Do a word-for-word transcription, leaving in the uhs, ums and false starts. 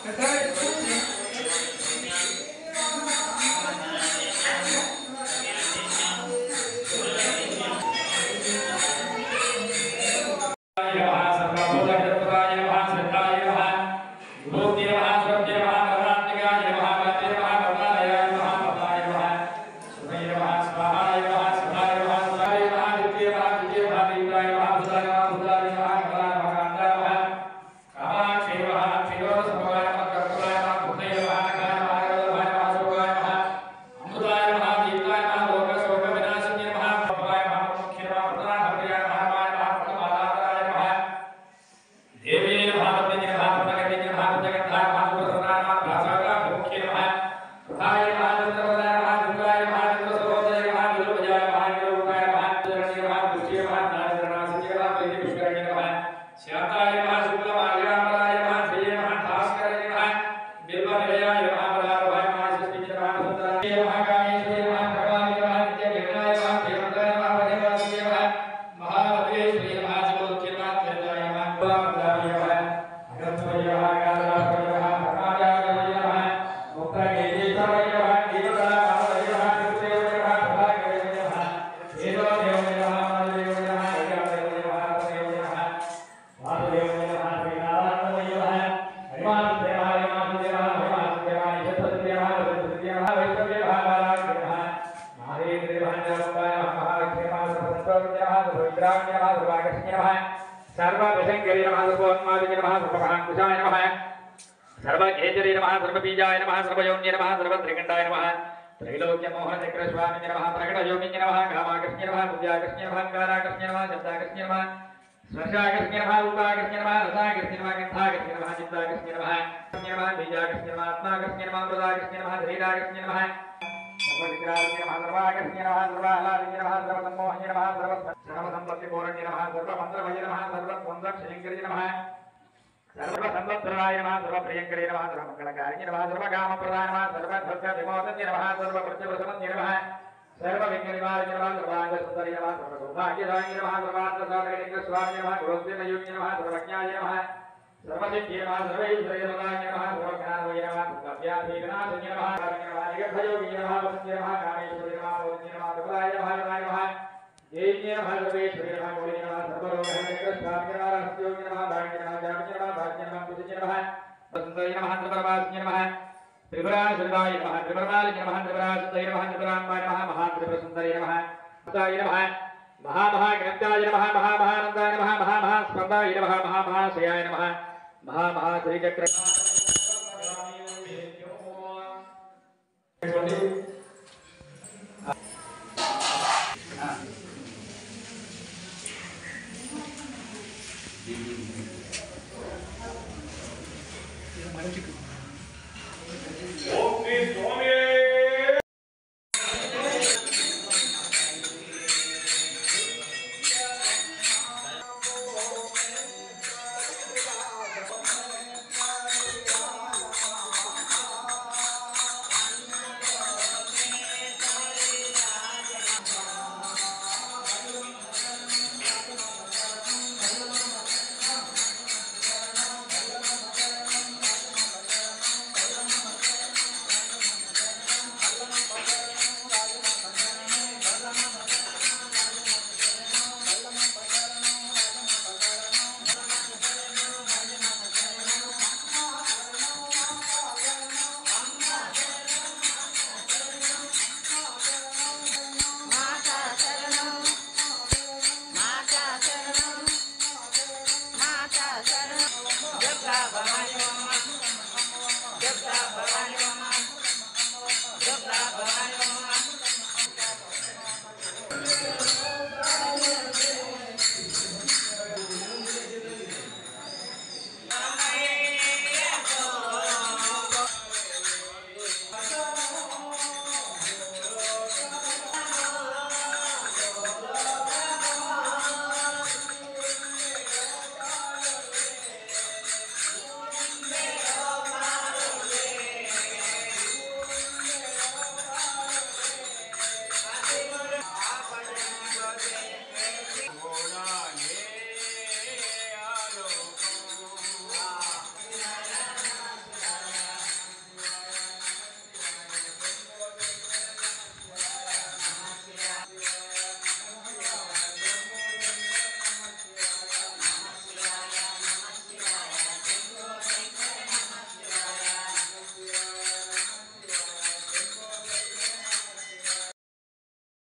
सर्वविशंकरी नमः सर्वोन्मादिनी नमः सर्वमहांकुशाय नमः सर्वकेतरी नमः सर्वबीजाय नमः सर्वयोन्ये नमः सर्वत्रिकण्डाय नमः त्रैलोक्यमोहनचक्रस्वामिने नमः प्रकटयोगिने नमः कामाकृष्णे नमः बुद्ध्याकृष्णे नमः काराकृष्णे नमः शब्दाकृष्णे नमः स्पर्शाकृष्णे नमः रूपाकृष्णे नमः रसाकृष्णे नमः गन्धाकृष्णे नमः चित्ताकृष्णे नमः कृष्णे नमः बीजाकृष्णे नमः आत्माकृष्णे नमः मृदाकृष्णे नमः धीराकृष्णे नमः सर्वविग्रहाकृष्णे नमः सर्वाकृष्णे नमः सर्वाहलादिने नमः सर्वसम्मोहने नमः सर्वसम्पत्तिपूरणे नमः सर्वमन्त्रमये नमः सर्वसंरक्षयङ्करे नमः सर्वसंवत्सराय नमः सर्वप्रियङ्करे नमः सर्वमङ्गलकारिणे नमः सर्वकामप्रदाय नमः सर्वभक्तविमोचने नमः सर्ववृत्तिप्रशमने नमः सर्वविघ्ननिवारणे नमः सर्वाङ्गसुन्दरी नमः सर्वसौभाग्यदायिने नमः सर्वार्थसाधकलिङ्गस्वामिने नमः गुरोद्यमयोगिने नमः सर्वज्ञाय नमः सर्वसिद्धिये नमः सर्वैश्वर्यप्रदाय नमः सर्वज्ञानमये नमः सर्वव्याधिविनाशिने नमः निगर्भयोगिने नमः वसन्ते नमः कामेश्वरी नमः वसन्ते नमः सर्वदाय नमः हरदाय नमः जयिने नमः सर्वेश्वरी नमः गौरी नमः सर्वलोकहरनिग्रहस्वामिने नमः रहस्योगिने नमः भाग्ये नमः जामिने नमः भाग्ये नमः कुजिने नमः वसुन्धरे नमः त्रिपुरवासिने नमः त्रिपुरासुरदाय नमः त्रिपुरमालिने नमः त्रिपुरासुताय नमः त्रिपुराम्बाय नमः महात्रिपुरसुन्दरे नमः सुताय नमः महामहागणपताय नमः महामहानन्दाय नमः महामहास्पन्दाय नमः महामहाशयाय नमः महामहाश्रीचक्र